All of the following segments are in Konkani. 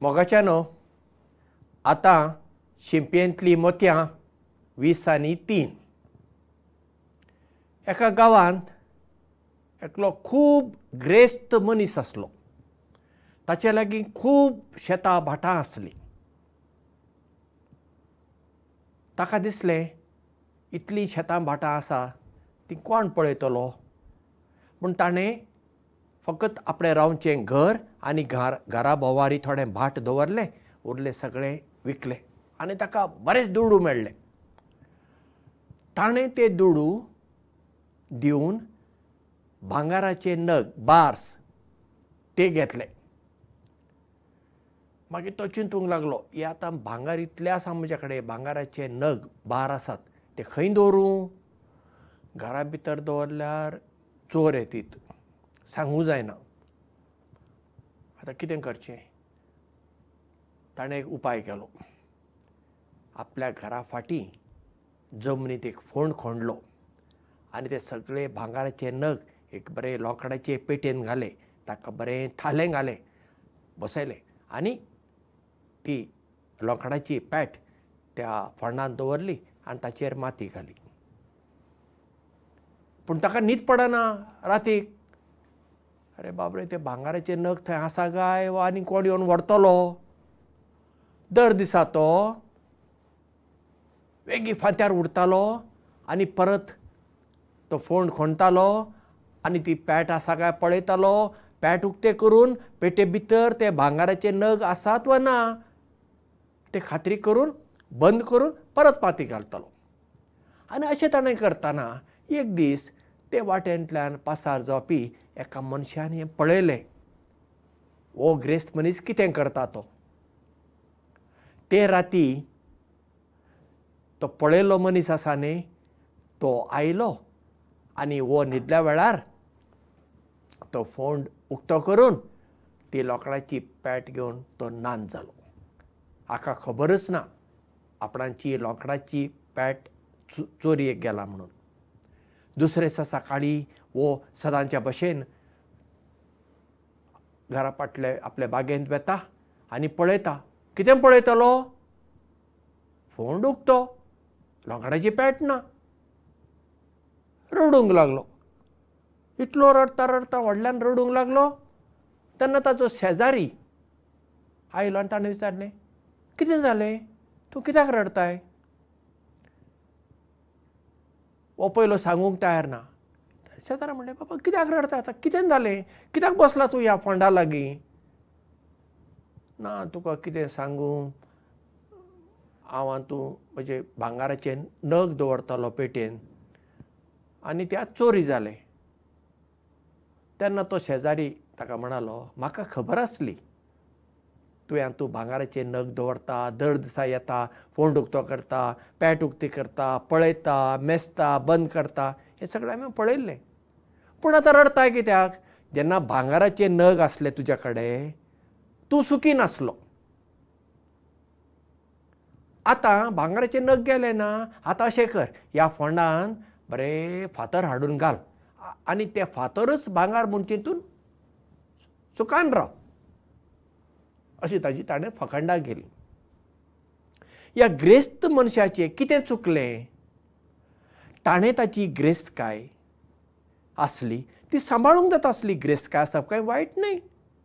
मोगाच्यानो आतां शिंपयेंतलीं मोतयां 20 एका गांवांत एकलो खूब ग्रेस्त मनीस आसलो. ताचे लागीं खूब शेतां भाटां आसलीं. ताका दिसलें इतलीं शेतां भाटां आसा तीं कोण पळयतलो म्हूण ताणें फकत आपणें रावचें घर आनी घरा भोंवारी थोडें भाट दवरलें, उरलें सगळें विकलें आनी ताका बरेंच दुडू मेळ्ळे. ताणें ते दुडू दिवन भांगाराचे नग बार्स ते घेतले. मागीर तो चिंतूंक लागलो, हे आतां भांगार इतलें आसा म्हजे कडेन, भांगाराचे नग बार आसात ते खंय दवरूं? घरा भितर दवरल्यार चोर येतीत, सांगूं जायना. आतां कितें करचें? ताणें एक उपाय केलो. आपल्या घरा फाटीं जमनीत एक फोंड खणलो आनी ते सगळे भांगाराचे नग एक बरे लोंकडाचे पेटयेन घाले, ताका बरें थालें घालें, बसयलें आनी ती लोंकडाची पॅट त्या फोंडांत दवरली आनी ताचेर माती घाली. पूण ताका न्हीद पडना रातीक. अरे बाबरे, ते भांगाराचे नग थंय आसा काय वा आनी कोण येवन व्हरतलो? दर दिसा तो वेगी फांत्यार उरतालो आनी परत तो फोंड खणतालो आनी ती पॅट आसा काय पळयतालो. पॅट उक्ते करून पेटे भितर ते भांगाराचे नग आसात वा ना ते खात्री करून बंद करून परत माती घालतालो. आनी अशें ताणें करतना एक दीस ते वाटेंतल्यान पासार जावपी एका मनशान हें पळयलें. हो ग्रेस्त मनीस कितें करता तो. ते राती तो पळयल्लो मनीस आसा न्ही, तो आयलो आनी हो न्हिदल्या वेळार तो फोंड उक्तो करून ती लोंकडाची पॅट घेवन तो नाच जालो. हाका खबरच ना आपणाची लोंकडाची पॅट चोरयेक गेला म्हणून. दुसरे दिसा सकाळीं हो सदांच्या भशेन घरा फाटले आपल्या बागेंत वेता आनी पळयता. कितें पळयतलो? फोंड उक्तो, लोंकडाची पॅट ना. रडूंक लागलो. इतलो रडता रडता व्हडल्यान रडूंक लागलो. तेन्ना ताचो शेजारी आयलो आनी ताणें विचारलें, कितें जालें? तूं कित्याक रडताय? हो पयलो सांगूंक तयार ना. शेजाऱ्यान म्हणलें, बाबा कित्याक रडता? आतां कितें जालें? कित्याक बसला तूं ह्या फोंडा लागीं? ना तुका कितें सांगूं, हांव हातूं म्हजे भांगाराचे नग दवरतालो पेटयेन आनी ते आज चोरी जाले. तेन्ना तो शेजारी ताका म्हणालो, म्हाका खबर आसली तुवें हातूं भांगाराचे नग दवरता, दर दिसा येता, फोंड उक्तो करता, पॅट उक्ती करता, पळयता, मेजता, बंद करता, हें सगळें हांवें पळयल्लें. पूण आतां रडताय कित्याक? जेन्ना भांगाराचे नग आसले तुजे कडेन तूं सुखी नासलो. आतां भांगाराचे नग गेले ना. आतां अशें कर, ह्या फोंडांत बरें फातर हाडून घाल आनी ते फातरच भांगार म्हूण चिंतून सुखान राव. अशी ताजी ताणें फकांडां केली. ह्या ग्रेस्त मनशाचें कितें चुकलें? ताणें ताची ग्रेस्तकाय आसली ती सांबाळूंक जाता आसली. ग्रेस्तकाय आसप कांय वायट न्हय.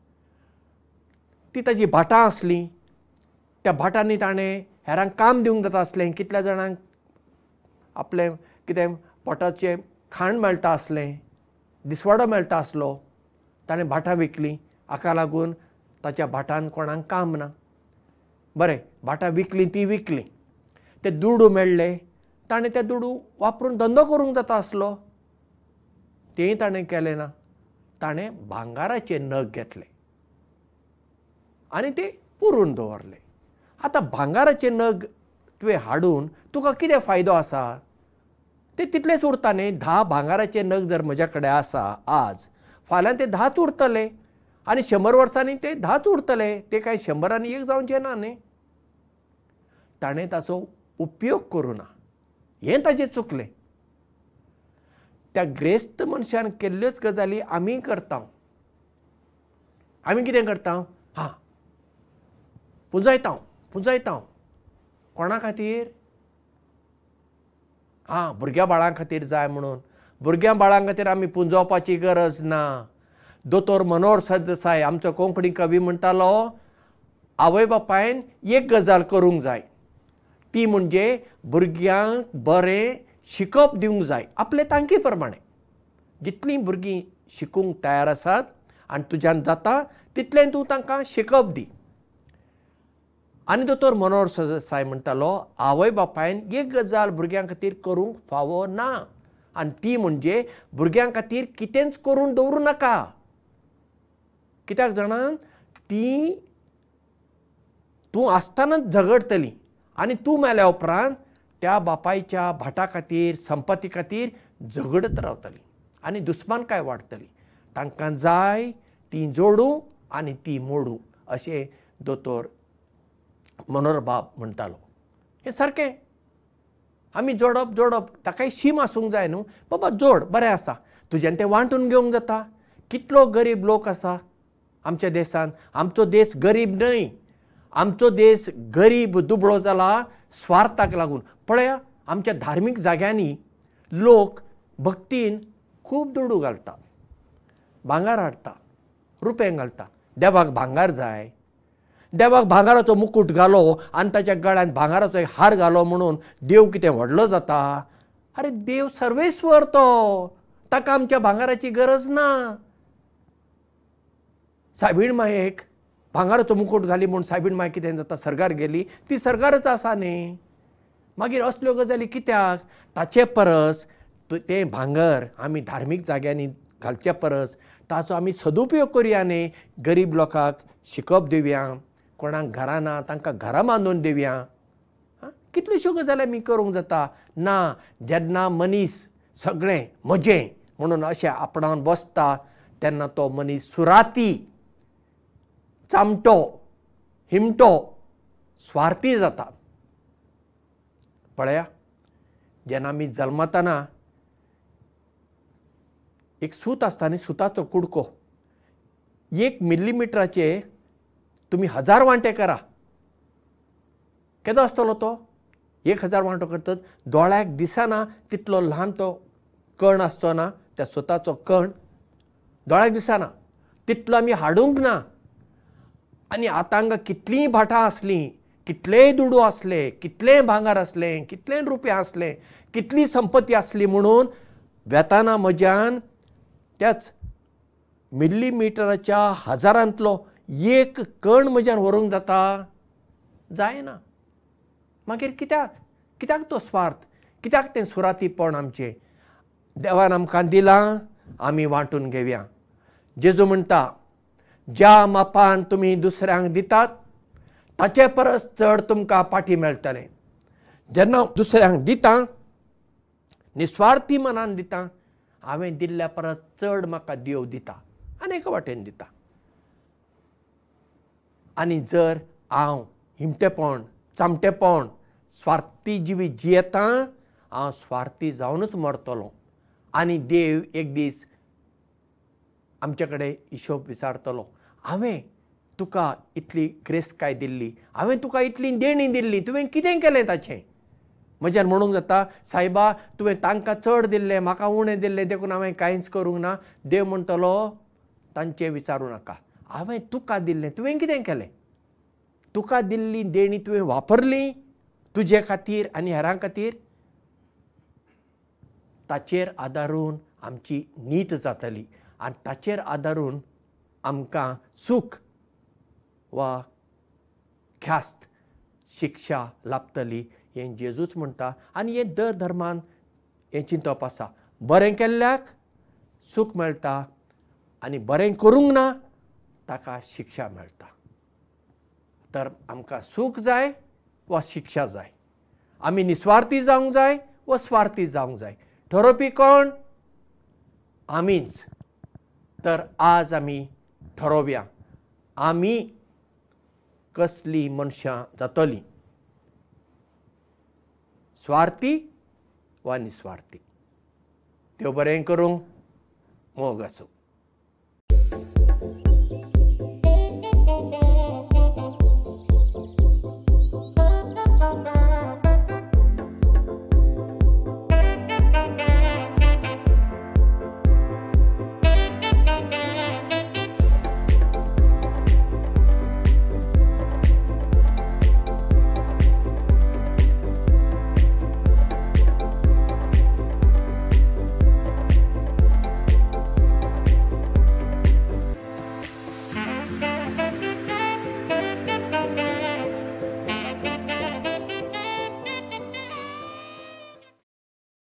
ती ताजी भाटां आसलीं. त्या भाटांनी ताणें हेरांक काम दिवंक जाता आसलें. कितल्या जाणांक आपलें कितें पोटाचें खाण मेळटा आसलें, दिसवाडो मेळटा आसलो, ताणें भाटां विकलीं. हाका लागून ताच्या भाटांत कोणाक काम ना. बरें, भाटां विकलीं ती विकलीं. ते दुडू मेळ्ळे. ताणें ते दुडू वापरून धंदो करूंक जाता आसलो. तेंय ताणें केलें ना. ताणें भांगाराचे नग घेतले आनी ते पुरून दवरले. आतां भांगाराचे नग तुवें हाडून तुका कितें फायदो आसा? ते तितलेच उरता न्ही. 10 भांगाराचे नग जर म्हज्या कडेन आसा आज, फाल्यां ते 10च उरतले आनी 100 वर्सांनी ते 10च उरतले. ते कांय 100 एक जावचें ना न्ही. ताणें ताचो उपयोग करूं ना. हें ताजें चुकलें. त्या ग्रेस्त मनशान केल्ल्योच गजाली आमी करता. आमी कितें करता? पुंजयता कोणा खातीर भुरग्या बाळां खातीर जाय म्हणून भुरग्या बाळां खातीर आमी पुंजोवपाची गरज ना दोतोर मनोहर सरदेसाय आमचो कोंकणी कवी म्हणटालो आवय बापायन एक गजाल करूंक जाय ती म्हणजे भुरग्यांक बरें शिकप दिवंक जाय आपले तांकी प्रमाणे जितलीं भुरगीं शिकूंक तयार आसात आनी तुज्यान जाता तितलें तूं तांकां शिकप दी आनी दोतोर मनोहर सरदेसाय म्हणटालो आवय बापायन एक गजाल भुरग्यां खातीर करूंक फावो ना आनी ती म्हणजे भुरग्यां खातीर कितेंच करून दवरूं नाका कित्याक जाणां ती तूं आसतनाच झगडटली आनी तूं मेल्या उपरांत त्या बापायच्या भाटा खातीर संपत्ती खातीर झगडत रावतली आनी दुस्मानकाय वाडटली तांकां जाय ती जोडूं आनी ती मोडूं अशें दोतोर मनोहर बाब म्हणटालो हें सारकें आमी जोडप ताकाय शीम आसूंक जाय न्हू बाबा जोड बरें आसा तुज्यान तें वांटून घेवंक जाता कितलो गरीब लोक आसा आमच्या देशांत आमचो देश गरीब न्हय आमचो देश गरीब दुबळो जाला स्वार्थाक लागून पळया आमच्या धार्मीक जाग्यांनी लोक भक्तीन खूब दुडू घालता भांगर हाडटा रुपे घालता देवाक भांगर जाय देवाक भांगराचो मुकुट घालो आनी ताच्या गळ्यान भांगराचो एक हार घालो म्हणून देव कितें व्हडलो जाता अरे देव सर्वेस्वर तो ताका आमच्या भांगराची गरज ना सायबीण मायेक भांगराचो मुकुट घाली म्हूण सायबीण माय कितें जाता सरगार गेली ती सरगारच आसा न्ही मागीर असल्यो गजाली कित्याक ताचे परस तें भांगर आमी धार्मीक जाग्यांनी घालचे परस ताचो आमी सदुपयोग करया न्ही गरीब लोकांक शिकप दिवया कोणाक घरां ना तांकां घरां बांदून दिवया कितल्योश्यो गजाली आमी करूंक जाता ना जेन्ना मनीस सगळें म्हजें म्हणून अशें आपणावन बसता तेन्ना तो मनीस सुराती चामटो हिमटो स्वार्थी जाता पळया जेन्ना आमी जल्मतना एक सूत आसता न्ही सुताचो कुडको 1 मिलीमीटराचे तुमी 1000 वांटे करा केदो आसतलो तो 1000 वांटो करतात दोळ्याक दिसना तितलो ल्हान तो कण आसचो ना त्या सुताचो कण दोळ्याक दिसना तितलो आमी हाडूंक ना आनी आतां हांगा कितलींय भाटां आसलीं कितलेय दुडू आसले कितलेंय भांगर आसलें कितलेंय रुपया आसलें कितली संपत्ती आसली म्हणून वेताना म्हज्यान त्याच मिलीमिटराच्या हजारांतलो एक कण म्हज्यान व्हरूंक जाता जायना मागीर कित्याक तो स्वार्थ कित्याक तें सुरातीपण आमचें देवान आमकां दिलां आमी वांटून घेवया जेजू म्हणटा ज्या मापान तुमी दुसऱ्यांक दितात ताचे परस चड तुमकां पाटी मेळटलें जेन्ना दुसऱ्यांक दिता निस्वार्थी मनान दिता हांवें दिल्ल्या परस चड म्हाका देव दिता आनीक वाटेन दिता आनी जर हांव हिमटेपण चामटेपण स्वार्थी जिवी जियेता हांव स्वार्थी जावनूच मरतलों आनी देव एक दीस आमचे कडेन हिशोब विचारतलो हांवें तुका इतली ग्रेस काय दिल्ली हांवें तुका इतली देणी दिल्ली तुवें कितें केलें ताचें म्हज्यान म्हणूंक जाता सायबा तुवें तांकां चड दिल्लें म्हाका उणें दिल्लें देखून हांवें कांयच करूंक ना देव म्हणटलो तांचें विचारूं नाका हांवें तुका दिल्लें तुवें कितें केलें तुका दिल्ली देणी तुवें वापरली तुजे खातीर आनी हेरां खातीर ताचेर आदारून आमची नीत जातली आनी ताचेर आदारून आमकां सूख वा ख्यास्त शिक्षा लाभतली हें जेजूच म्हणटा आनी हें दर धर्मान हें चिंतप आसा बरें केल्ल्याक सूख मेळटा आनी बरें करूंक ना ताका शिक्षा मेळटा तर आमकां सूख जाय वा शिक्षा जाय आमी निस्वार्थी जावंक जाय वा स्वार्थी जावंक जाय ठरोवपी कोण आमीच तर आज आमी ठरोवया आमी कसली मनशां जातलीं स्वार्थी वा निस्वार्थी देव बरें करूं मोग आसूं